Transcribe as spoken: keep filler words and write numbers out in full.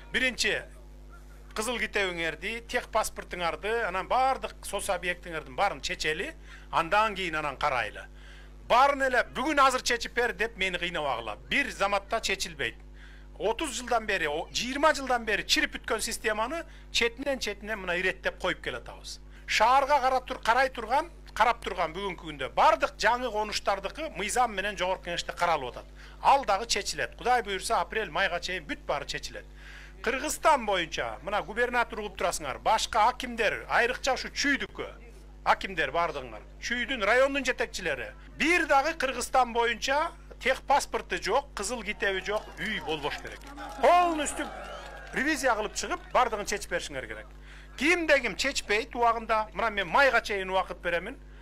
Birinci kızıl gitewиңерди, тех паспортуңарды, анан бардык соц объектиңердин баарын чечели, андан кийин анан карайлы. Барын эле бүгүн азыр чечип бер деп мени кыйнабагыла. Бир заматта чечилбейт. отуз жылдан бери, жыйырма жылдан бери чирип бүткөн системаны четинен четине мына иреттеп коюп келатабыз. Шаарга карап тур, карай турган, карап турган бүгүнкү күндө бардык жаңы конуштардыкы мыйзам менен жогорку кеңеште каралып атат. Ал дагы чечилет. Кудай буйрса апрель майга чейин бүт баары чечилет. Кыргызстан боюнча мына губернатор угуп турасыңар, башка акимдер, айрыкча ушу чүйдүккө акимдер бардыгыңар, чүйдүн райондун жетекчилери. Бир дагы Кыргызстан боюнча тех паспорту жок, кызыл китеби жок үй болбош керек. Полностью ревизия кылып чыгып, бардыгын чечип беришиңер керек. Кимде ким чечпейт убагында, мына мен майга чейин убакыт беремин.